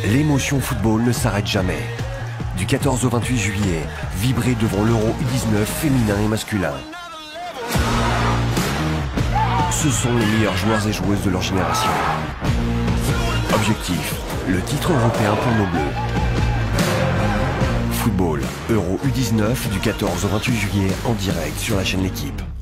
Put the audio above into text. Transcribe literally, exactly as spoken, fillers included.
L'émotion football ne s'arrête jamais. Du quatorze au vingt-huit juillet, vibrez devant l'Euro U dix-neuf féminin et masculin. Ce sont les meilleurs joueurs et joueuses de leur génération. Objectif, le titre européen pour nos Bleus. Football, Euro U dix-neuf du quatorze au vingt-huit juillet en direct sur la chaîne L'Équipe.